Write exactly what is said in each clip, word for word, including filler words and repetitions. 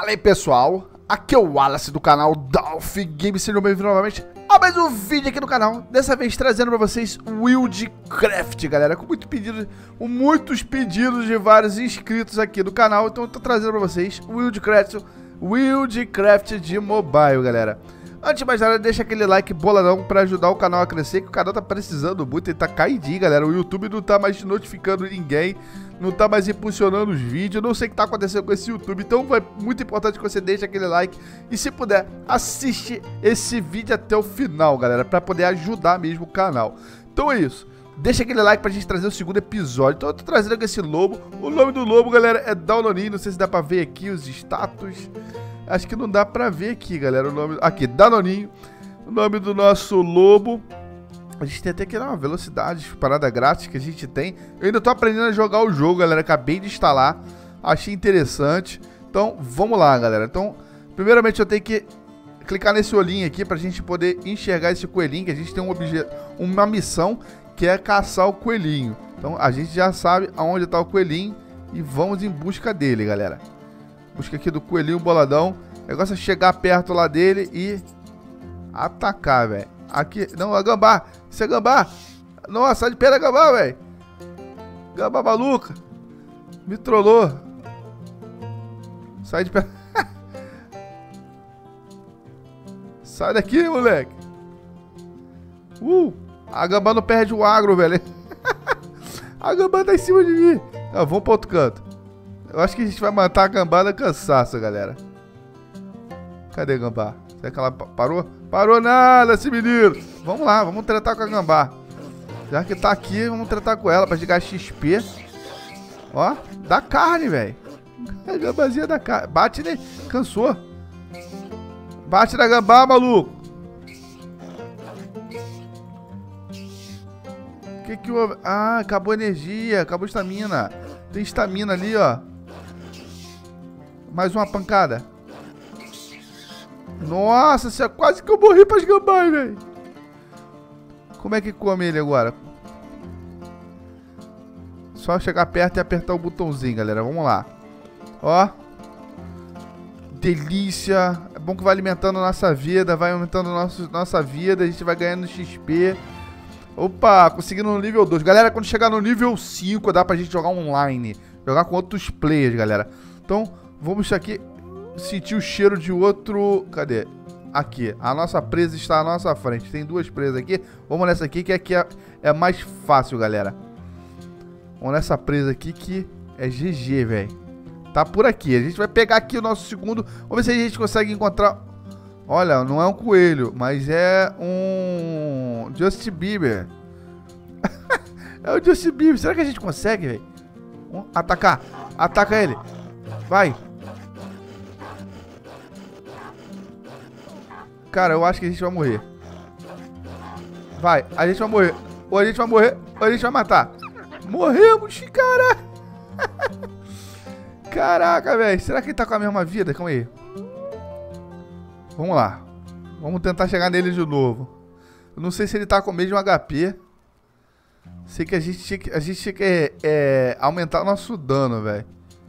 Fala aí pessoal, aqui é o Wallace do canal Dolph Games, sejam bem-vindos novamente a mais um vídeo aqui no canal. Dessa vez trazendo pra vocês o Wildcraft, galera, com muito pedido, com muitos pedidos de vários inscritos aqui do canal. Então eu tô trazendo pra vocês o Wildcraft, Wildcraft de mobile, galera. Antes de mais nada, deixa aquele like boladão pra ajudar o canal a crescer, que o canal tá precisando muito, ele tá caidinho, galera. O YouTube não tá mais notificando ninguém, não tá mais impulsionando os vídeos, eu não sei o que tá acontecendo com esse YouTube. Então é muito importante que você deixe aquele like e, se puder, assiste esse vídeo até o final, galera, pra poder ajudar mesmo o canal. Então é isso, deixa aquele like pra gente trazer o segundo episódio. Então eu tô trazendo aqui esse lobo, o nome do lobo, galera, é Danoninho. Não sei se dá pra ver aqui os status. Acho que não dá pra ver aqui, galera, o nome... Aqui, Danoninho, o nome do nosso lobo. A gente tem até que dar uma velocidade, parada grátis que a gente tem. Eu ainda tô aprendendo a jogar o jogo, galera, acabei de instalar. Achei interessante. Então, vamos lá, galera. Então, primeiramente eu tenho que clicar nesse olhinho aqui pra gente poder enxergar esse coelhinho, que a gente tem um objeto, uma missão, que é caçar o coelhinho. Então, a gente já sabe aonde tá o coelhinho e vamos em busca dele, galera. Busca aqui do coelhinho boladão. O negócio é chegar perto lá dele e atacar, velho. Aqui, não, é gambá. Isso é gambá. Nossa, sai de pé da gambá, velho. Gambá maluca. Me trollou. Sai de pé. Sai daqui, moleque. Uh, a gambá não perde o agro, velho. A gambá tá em cima de mim. Não, vamos para outro canto. Eu acho que a gente vai matar a gambá da cansaço, galera. Cadê a gambá? Será que ela parou? Parou nada, esse menino. Vamos lá, vamos tratar com a gambá. Já que tá aqui, vamos tratar com ela pra chegar X P. Ó, dá carne, velho. A gambazinha da carne. Bate, né? Cansou. Bate na gambá, maluco. Que que houve? Ah, acabou a energia, acabou a estamina. Tem estamina ali, ó. Mais uma pancada. Nossa, isso é quase que eu morri para as gambás, velho. Como é que come ele agora? Só chegar perto e apertar o botãozinho, galera. Vamos lá. Ó. Delícia. É bom que vai alimentando a nossa vida. Vai aumentando a nossa, nossa vida. A gente vai ganhando X P. Opa, conseguindo no nível dois. Galera, quando chegar no nível cinco, dá pra gente jogar online. Jogar com outros players, galera. Então, vamos aqui sentir o cheiro de outro... Cadê? Aqui. A nossa presa está à nossa frente. Tem duas presas aqui. Vamos nessa aqui, que aqui é, é mais fácil, galera. Vamos nessa presa aqui, que é G G, velho. Tá por aqui. A gente vai pegar aqui o nosso segundo. Vamos ver se a gente consegue encontrar... Olha, não é um coelho, mas é um... Justin Bieber. É o Justin Bieber. Será que a gente consegue, velho? Atacar. Ataca ele. Vai. Cara, eu acho que a gente vai morrer. Vai, a gente vai morrer. Ou a gente vai morrer, ou a gente vai matar. Morremos, cara. Caraca, velho. Será que ele tá com a mesma vida? Calma aí. Vamos lá. Vamos tentar chegar nele de novo. Eu não sei se ele tá com o mesmo H P. Sei que a gente tinha que, a gente tinha que é, é, aumentar o nosso dano, velho.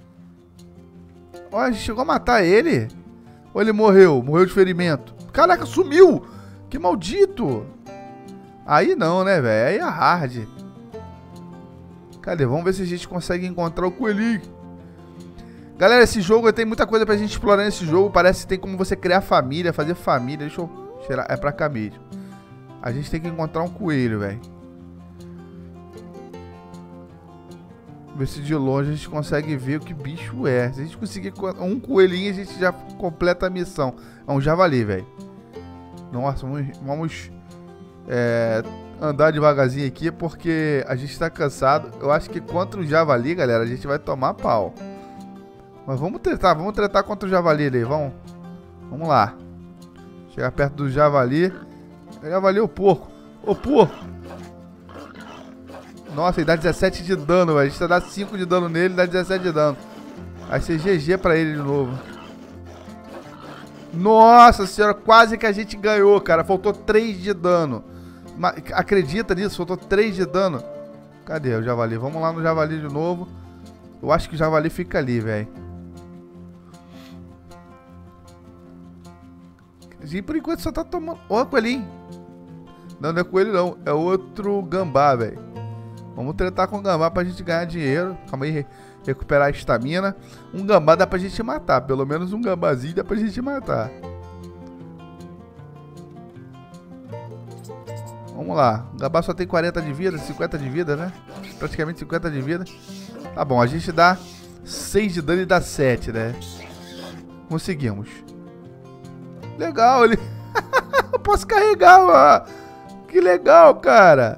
Ó, a gente chegou a matar ele. Ou ele morreu? Morreu de ferimento. Caraca, sumiu! Que maldito! Aí não, né, velho? Aí é hard. Cadê? Vamos ver se a gente consegue encontrar o coelhinho. Galera, esse jogo tem muita coisa pra gente explorar nesse jogo. Parece que tem como você criar família, fazer família. Deixa eu tirar. É pra cá mesmo. A gente tem que encontrar um coelho, velho. Ver se de longe a gente consegue ver o que bicho é. Se a gente conseguir um coelhinho, a gente já completa a missão. É um javali, velho. Nossa, vamos, vamos é, andar devagarzinho aqui, porque a gente tá cansado. Eu acho que contra o javali, galera, a gente vai tomar pau. Mas vamos tretar, vamos tretar contra o javali ali, vamos. Vamos lá. Chegar perto do javali. O javali é o porco. Ô, porco. Nossa, ele dá dezessete de dano, velho. A gente dá cinco de dano nele, dá dezessete de dano. Vai ser G G pra ele de novo. Nossa senhora, quase que a gente ganhou, cara. Faltou três de dano. Acredita nisso? Faltou três de dano. Cadê o javali? Vamos lá no javali de novo. Eu acho que o javali fica ali, velho. A gente por enquanto só tá tomando... Ó, coelhinho. Não, não é coelho não. É outro gambá, velho. Vamos tratar com o gambá pra gente ganhar dinheiro. Calma aí, recuperar a estamina. Um gambá dá pra gente matar. Pelo menos um gambazinho dá pra gente matar. Vamos lá. O gambá só tem quarenta de vida, cinquenta de vida, né? Praticamente cinquenta de vida. Tá bom, a gente dá seis de dano e dá sete, né? Conseguimos. Legal, ele... Eu posso carregar, ó. Que legal, cara.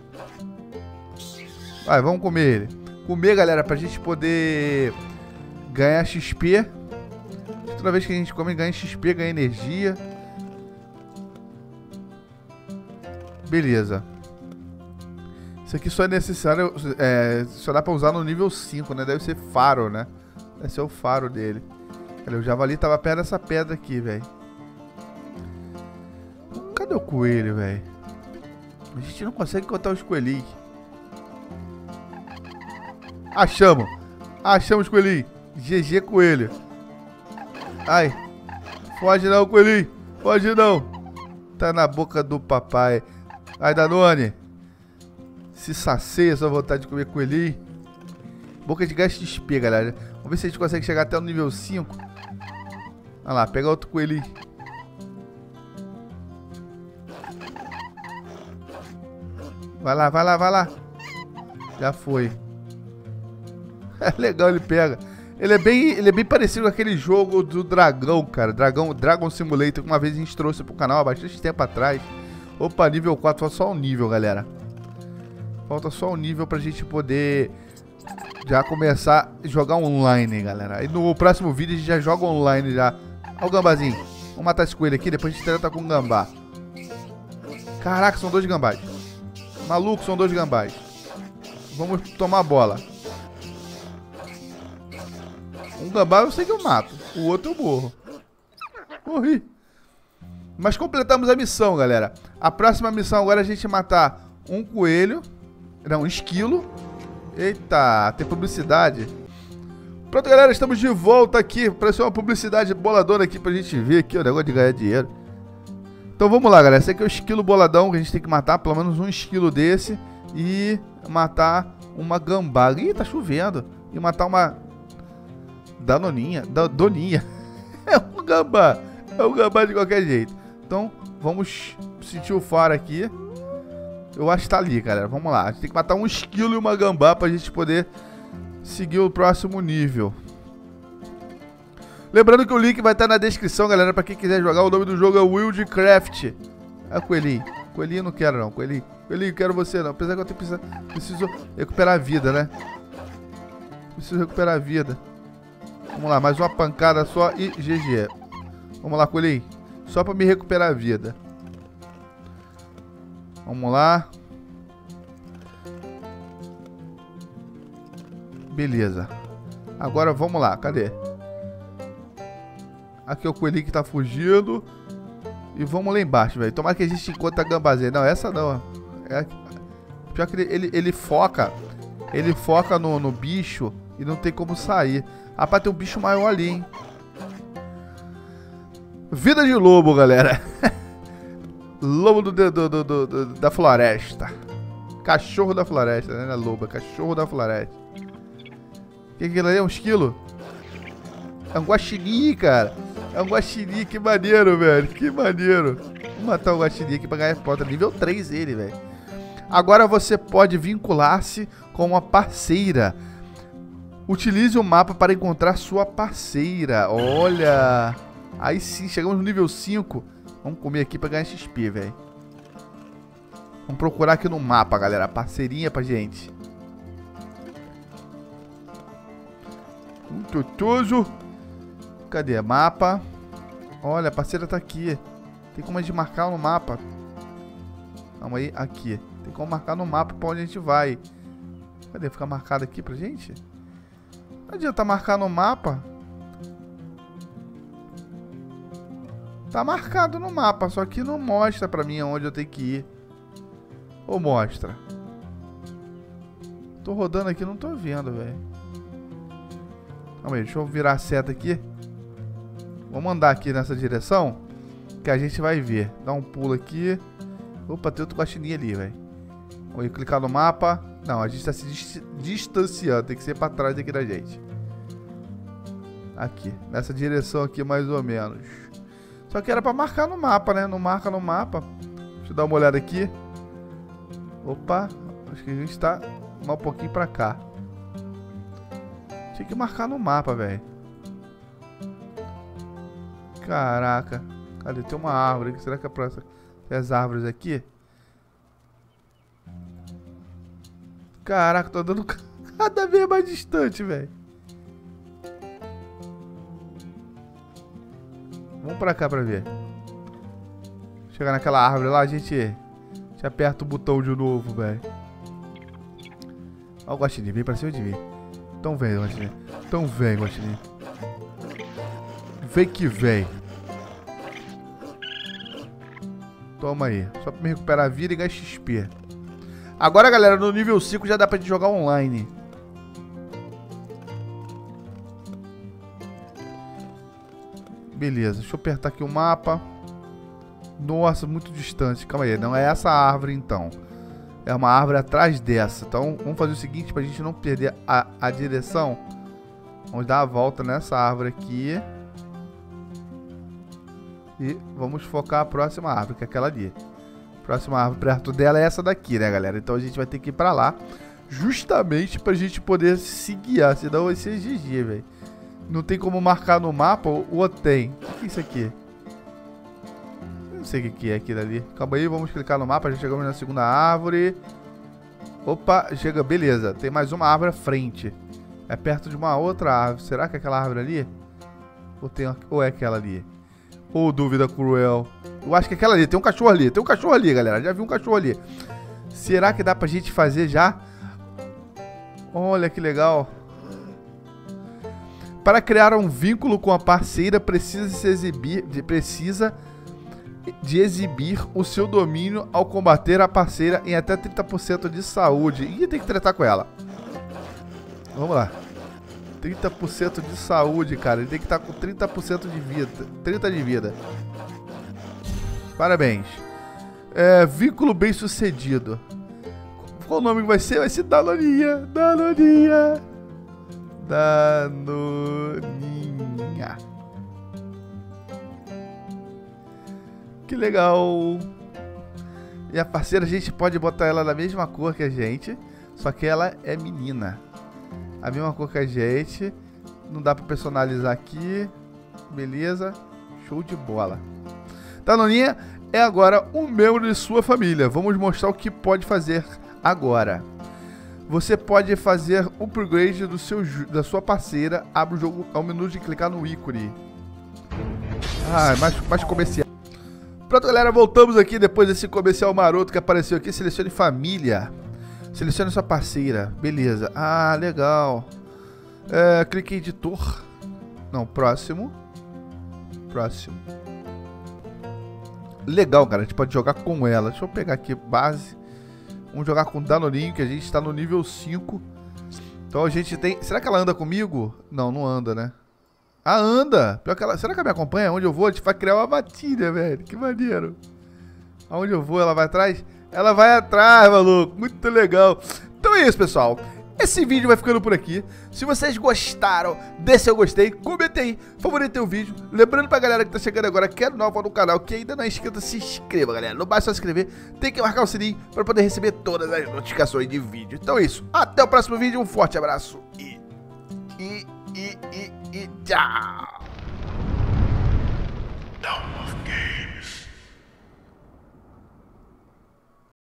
Vai, vamos comer ele. Comer, galera, pra gente poder ganhar X P. Toda vez que a gente come, ganha X P, ganha energia. Beleza. Isso aqui só é necessário... É, só dá pra usar no nível cinco, né? Deve ser faro, né? Deve ser o faro dele. Olha, o javali tava perto dessa pedra aqui, velho. Cadê o coelho, velho? A gente não consegue encontrar os coelhinhos. Achamos. Achamos, coelhinho. G G, coelho. Ai. Foge não, coelhinho. Foge não. Tá na boca do papai. Ai, Danone. Se sacia sua vontade de comer coelhinho. Boca de gás X P, galera. Vamos ver se a gente consegue chegar até o nível cinco. Olha lá, pegar outro coelhinho. Vai lá, vai lá, vai lá. Já foi. É legal, ele pega. Ele é bem, ele é bem parecido com aquele jogo do dragão, cara. Dragão, Dragon Simulator, que uma vez a gente trouxe pro canal há bastante tempo atrás. Opa, nível quatro, falta só um nível, galera. Falta só um nível pra gente poder já começar a jogar online, galera. Aí no próximo vídeo a gente já joga online já. Olha o gambazinho. Vamos matar esse coelho aqui, depois a gente trata com o gambá. Caraca, são dois gambás. Maluco, são dois gambás. Vamos tomar a bola. Um gambá eu sei que eu mato. O outro eu morro. Morri. Mas completamos a missão, galera. A próxima missão agora é a gente matar um coelho. Não, um esquilo. Eita, tem publicidade. Pronto, galera, estamos de volta aqui. Parece uma publicidade boladona aqui pra gente ver aqui o negócio de ganhar dinheiro. Então vamos lá, galera. Esse aqui é o esquilo boladão que a gente tem que matar. Pelo menos um esquilo desse. E matar uma gambá. Ih, tá chovendo. E matar uma danoninha. Da, doninha. É um gambá. É um gambá de qualquer jeito. Então vamos sentir o faro aqui. Eu acho que tá ali, galera. Vamos lá. A gente tem que matar um esquilo e uma gambá pra gente poder seguir o próximo nível. Lembrando que o link vai estar na descrição, galera, pra quem quiser jogar. O nome do jogo é Wildcraft. É coelhinho. Coelhinho não quero, não. Coelhinho. Coelhinho, quero você, não. Apesar que eu tenho preciso, preciso recuperar a vida, né? Preciso recuperar a vida. Vamos lá, mais uma pancada só e G G. Vamos lá, coelhinho. Só pra me recuperar a vida. Vamos lá. Beleza. Agora vamos lá, cadê? Aqui é o coelhinho que tá fugindo. E vamos lá embaixo, velho. Tomara que a gente encontre a gambazinha. Não, essa não. É... Pior que ele, ele, ele foca. Ele foca no, no bicho e não tem como sair. Rapaz, tem um bicho maior ali, hein? Vida de lobo, galera. Lobo do, do, do, do, do, da floresta. Cachorro da floresta, né? Não é lobo, é cachorro da floresta. O que é aquilo ali? É um esquilo? É um guaxinim, cara. É um guaxinim, que maneiro, velho. Que maneiro. Vou matar o guaxinim aqui pra ganhar ponta. Nível três ele, velho. Agora você pode vincular-se com uma parceira. Utilize o mapa para encontrar sua parceira. Olha. Aí sim, chegamos no nível cinco. Vamos comer aqui pra ganhar X P, velho. Vamos procurar aqui no mapa, galera. Parceirinha pra gente. Um tutuzo. Cadê? Mapa. Olha, a parceira tá aqui. Tem como a gente marcar no mapa. Calma aí, aqui. Tem como marcar no mapa pra onde a gente vai. Cadê? Ficar marcado aqui pra gente? Não adianta marcar no mapa. Tá marcado no mapa, só que não mostra pra mim onde eu tenho que ir. Ou mostra? Tô rodando aqui, não tô vendo, velho. Calma aí, deixa eu virar a seta aqui. Vamos andar aqui nessa direção. que a gente vai ver. Dá um pulo aqui. Opa, tem outro guaxinim ali, velho. Vamos clicar no mapa. Não, a gente tá se dist distanciando. Tem que ser pra trás aqui da gente. Aqui. Nessa direção aqui, mais ou menos. Só que era pra marcar no mapa, né? Não marca no mapa. Deixa eu dar uma olhada aqui. Opa. Acho que a gente tá um pouquinho pra cá. Tinha que marcar no mapa, velho. Caraca. Cadê? Tem uma árvore aqui. Será que é pra as árvores aqui? Caraca, tô andando cada vez mais distante, velho. Vamos pra cá pra ver. Chegar naquela árvore lá, a gente, a gente aperta o botão de novo, velho. Ó o guaxinim, vem pra cima de mim. Então vem, guaxinim. Então vem, guaxinim. Vem que vem. Toma aí. Só pra me recuperar a vida e ganhar X P. Agora, galera, no nível cinco já dá pra gente jogar online. Beleza, deixa eu apertar aqui o mapa. Nossa, muito distante. Calma aí, não é essa árvore então. É uma árvore atrás dessa. Então, vamos fazer o seguinte, pra gente não perder a, a direção. Vamos dar a volta nessa árvore aqui. E vamos focar a próxima árvore, que é aquela ali. Próxima árvore perto dela é essa daqui, né, galera? Então a gente vai ter que ir pra lá. Justamente pra gente poder se guiar. Senão vai ser G G, velho. Não tem como marcar no mapa ou tem? O que é isso aqui? Não sei o que é aquilo ali. Calma aí, vamos clicar no mapa. Já chegamos na segunda árvore. Opa, chega, beleza. Tem mais uma árvore à frente. É perto de uma outra árvore. Será que é aquela árvore ali? Ou, tem, ou é aquela ali? Ô, oh, dúvida cruel. Eu acho que é aquela ali. Tem um cachorro ali. Tem um cachorro ali, galera. Já vi um cachorro ali. Será que dá pra gente fazer já? Olha que legal. Para criar um vínculo com a parceira, precisa se exibir, precisa de exibir o seu domínio ao combater a parceira em até trinta por cento de saúde. Ih, tem que tratar com ela. Vamos lá. trinta por cento de saúde, cara. Ele tem que estar com trinta por cento de vida. trinta de vida. Parabéns. É, vínculo bem sucedido. Qual o nome que vai ser? Vai ser Danoninha. Danoninha. Danoninha. Que legal. E a parceira, a gente pode botar ela da mesma cor que a gente. Só que ela é menina. A mesma cor que a gente. Não dá pra personalizar aqui. Beleza. Show de bola. Danoninha é agora um membro de sua família. Vamos mostrar o que pode fazer agora. Você pode fazer o upgrade do seu, da sua parceira. Abre o jogo ao menu de clicar no ícone. Ah, mais, mais comercial. Pronto, galera. Voltamos aqui depois desse comercial maroto que apareceu aqui. Selecione família. Selecione sua parceira. Beleza. Ah, legal. É, clique em editor. Não, próximo. Próximo. Legal, cara. A gente pode jogar com ela. Deixa eu pegar aqui base. Vamos jogar com o Danoninho, que a gente está no nível cinco. Então a gente tem... Será que ela anda comigo? Não, não anda, né? Ah, anda! Pior que ela... Será que ela me acompanha? Onde eu vou? A gente vai criar uma matilha, velho. Que maneiro. Aonde eu vou, ela vai atrás? Ela vai atrás, maluco. Muito legal. Então é isso, pessoal. Esse vídeo vai ficando por aqui. Se vocês gostaram, deixa seu gostei, comenta aí, favorita o vídeo. Lembrando pra galera que tá chegando agora, que é nova no canal, que ainda não é inscrito, se inscreva, galera. Não basta só se inscrever, tem que marcar o sininho pra poder receber todas as notificações de vídeo. Então é isso. Até o próximo vídeo. Um forte abraço e... E... E... E... e tchau.